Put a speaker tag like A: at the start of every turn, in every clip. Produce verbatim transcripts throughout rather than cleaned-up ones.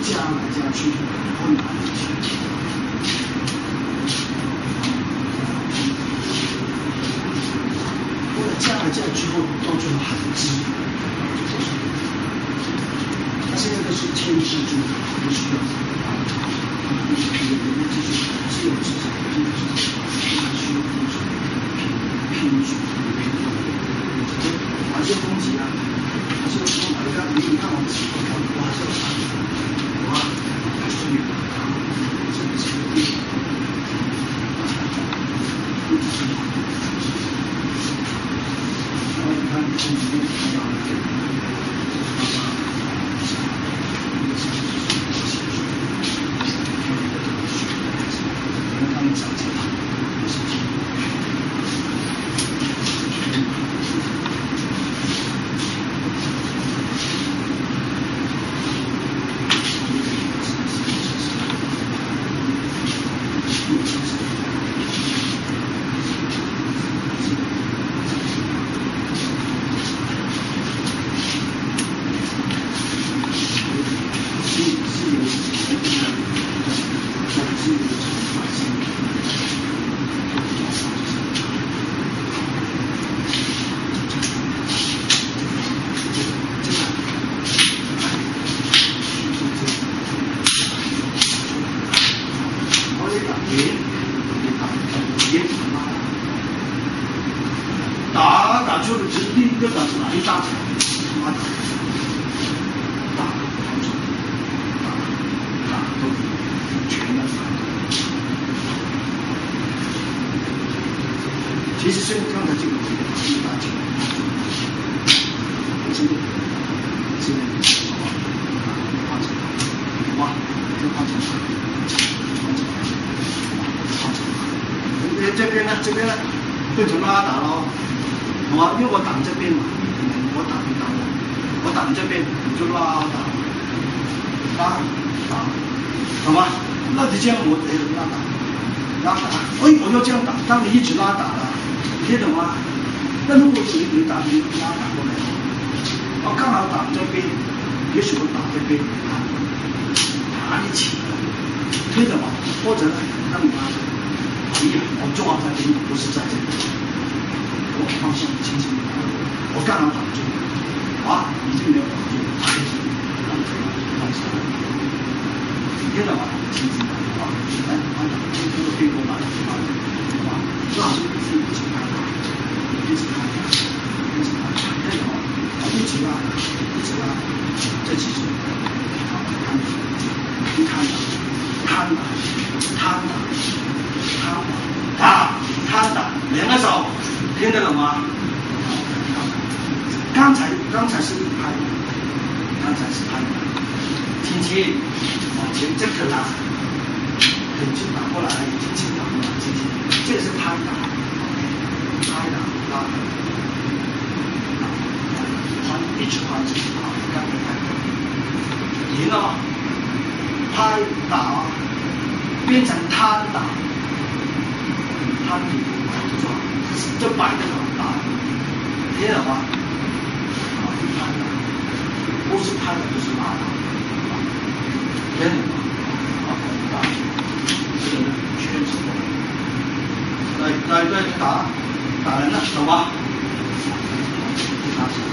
A: 加来加去，然后拿进去。或者加来加去后到最后痕迹，但是这个是牵制住，不是的。你你你记住，只有市场，就是它需要就是拼拼出拼出来的。还是攻击啊，还是说你看你看我们几个看我还是有啊，还是有啊，这个是有的。然后你看你从里面看到的，他们讲这个事情。打打出的是另一个打是哪一大场？打打打打都全的打。其实像刚才这个这个打球，这个这个花球，哇，这花球，花球，花球。这边呢？这边呢？变成拉打喽。好吧，因为我挡这边嘛，我挡你挡我，我挡这边你就拉打，拉打，好吧？那你这样我得拉打，拉打，哎，我要这样打，当你一直拉打了，你听懂吗？那如果你你打你拉打过来，我刚好挡这边，也许我打这边，打一起，听懂吗？或者呢，让你拉，哎呀，我抓在这里，不是在这里。我方向清晰，我刚好挡住，啊，已经没有挡住，还是让这个方向，听到吗？清晰的话，来，按照这个对过来，好吧？那是是一直拍打，一直拍打，一直拍打，听到吗？一直拉，一直拉，这几种，好，看，你看打，看打，看打，看打，打，看打，两个手。听得懂吗？刚才刚才是拍的，刚才是拍的，轻轻往前这个拉，轻轻打过来，轻轻打过来，轻轻，这是拍打，拍打拉，拍一直拍一直拍，看没看？赢了吗？拍打变成摊打，摊底抓。这摆的很大，听懂吗？啊，拍的，不是拍的，不是拉的，听懂吗？啊，打，这个全是的。来来来，打，打人了，懂吗？打手，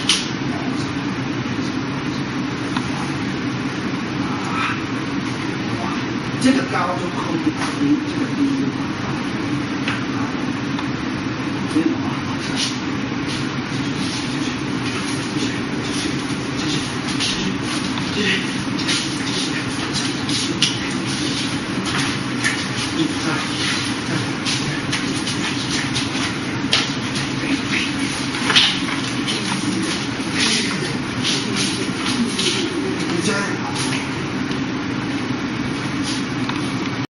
A: 啊，哇，这个高就扣不打低，这个低就打高。听懂吗？继续，继续，继续，继续，继续，继续，一再再，你再。